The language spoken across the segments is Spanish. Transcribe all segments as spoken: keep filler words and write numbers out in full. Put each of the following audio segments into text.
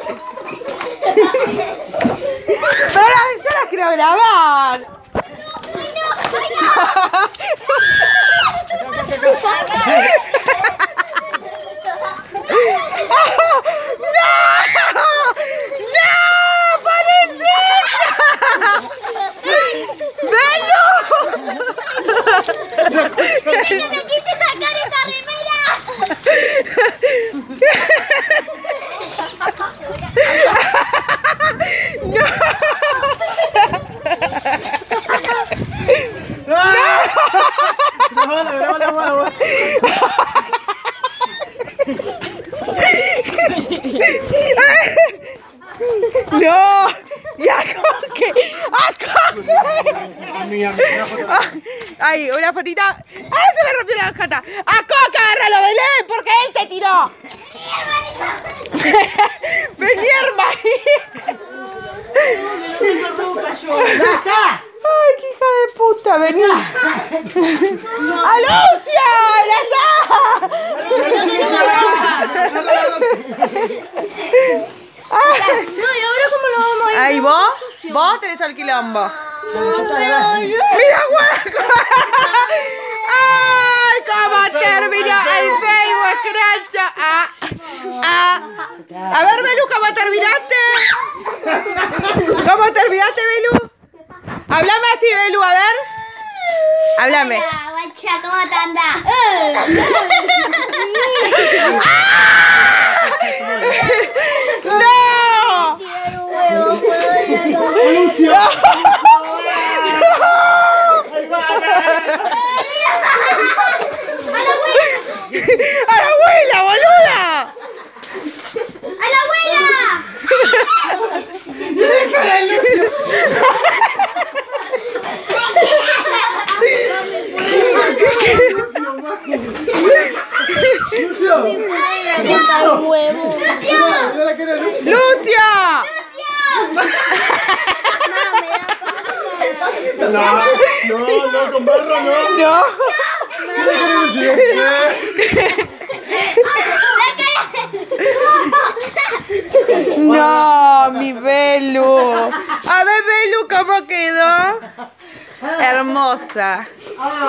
Pero las, yo las quiero grabar. ¡Que te quise sacar esta remera! ¡No! ¡Ya coque! Ay, una fotita. ¡Ah, se me rompió la jata! ¡A Coca, agárralo, Belén! ¡Porque él te tiró! ¡Vení, hermanito! ¡Ay, qué hija de puta! ¡Vení! ¡A Lucia! ¡La No, ¿y ahora cómo lo vamos a ir? Ay, ¿vos? ¿Vos tenés todo el quilombo? ¡Mira, guaco! ¡Ay, cómo terminó el Facebook, cracho! Ah, ah. A ver, Belu, ¿cómo terminaste? ¿Cómo terminaste, Belu? Háblame así, Belu, a ver. Háblame. Hola, guacha, ¿cómo te andas? ¡No! Tirar un huevo, puedo ir a ¡A la abuela, boluda! ¡A la abuela! ¡Lucia! No, no, no, con barro no. No. No, mi Belu. A ver, Belu, ¿cómo quedó? Hermosa.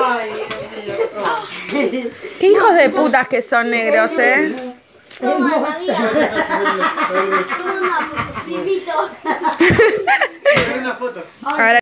Qué hijos de putas que son negros, ¿eh? Toma, María. Toma, Flipito. Una foto. Ahora